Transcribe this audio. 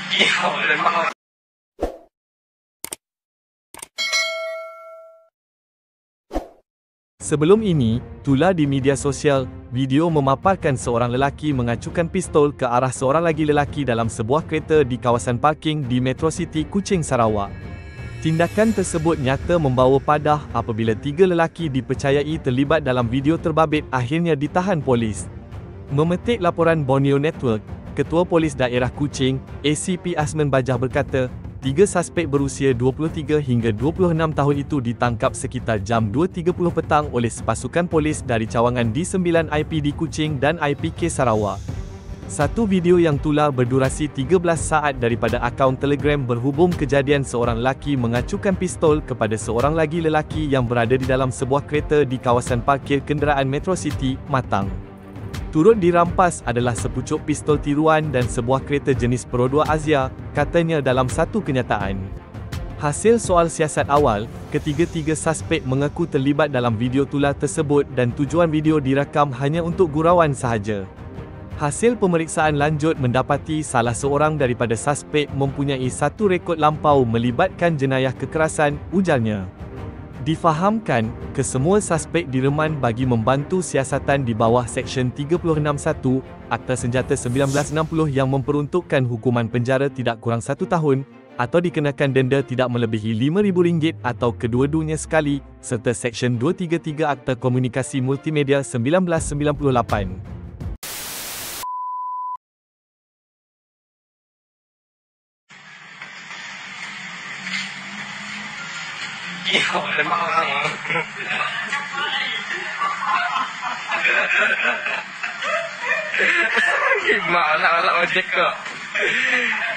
Sebelum ini, tular di media sosial, video memaparkan seorang lelaki mengacukan pistol ke arah seorang lagi lelaki dalam sebuah kereta di kawasan parking di Metro City, Kuching, Sarawak. Tindakan tersebut nyata membawa padah apabila 3 lelaki dipercayai terlibat dalam video terbabit akhirnya ditahan polis. Memetik laporan Borneo Network, Ketua Polis Daerah Kuching, ACP Asman Bajah berkata, 3 suspek berusia 23 hingga 26 tahun itu ditangkap sekitar jam 2.30 petang oleh sepasukan polis dari cawangan D9 IPD Kuching dan IPK Sarawak. Satu video yang tular berdurasi 13 saat daripada akaun Telegram berhubung kejadian seorang lelaki mengacukan pistol kepada seorang lagi lelaki yang berada di dalam sebuah kereta di kawasan parkir kenderaan Metro City, Matang. Turut dirampas adalah sepucuk pistol tiruan dan sebuah kereta jenis Pro 2 Asia, katanya dalam satu kenyataan. Hasil soal siasat awal, ketiga-tiga suspek mengaku terlibat dalam video tular tersebut dan tujuan video direkam hanya untuk gurauan sahaja. Hasil pemeriksaan lanjut mendapati salah seorang daripada suspek mempunyai satu rekod lampau melibatkan jenayah kekerasan, ujarnya. Difahamkan, kesemua suspek direman bagi membantu siasatan di bawah Seksyen 361, Akta Senjata 1960 yang memperuntukkan hukuman penjara tidak kurang 1 tahun, atau dikenakan denda tidak melebihi RM5,000 atau kedua-duanya sekali, serta Seksyen 233 Akta Komunikasi Multimedia 1998. Gimana anak ojek kok?